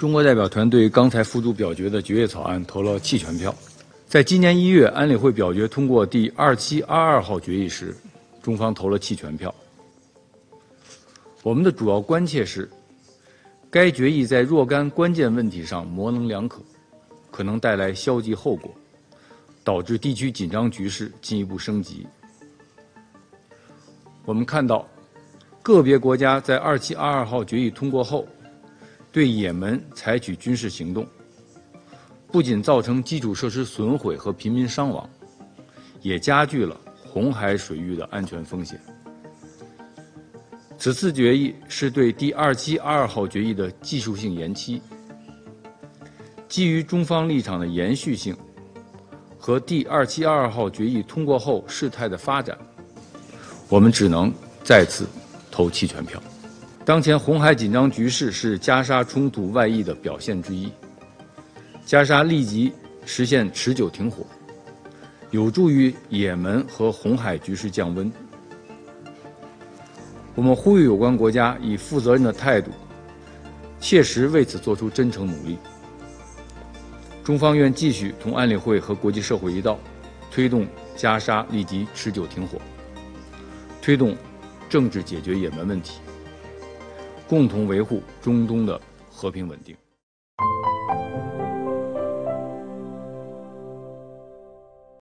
中国代表团对刚才付诸表决的决议草案投了弃权票。在今年1月，安理会表决通过第2722号决议时，中方投了弃权票。我们的主要关切是，该决议在若干关键问题上模棱两可，可能带来消极后果，导致地区紧张局势进一步升级。我们看到，个别国家在2722号决议通过后，对也门采取军事行动，不仅造成基础设施损毁和平民伤亡，也加剧了红海水域的安全风险。此次决议是对第2722号决议的技术性延期。基于中方立场的延续性和第2722号决议通过后事态的发展，我们只能再次投弃权票。当前红海紧张局势是加沙冲突外溢的表现之一。加沙立即实现持久停火，有助于也门和红海局势降温。我们呼吁有关国家以负责任的态度，切实为此做出真诚努力。中方愿继续同安理会和国际社会一道，推动加沙立即持久停火，推动政治解决也门问题，共同维护中东的和平稳定。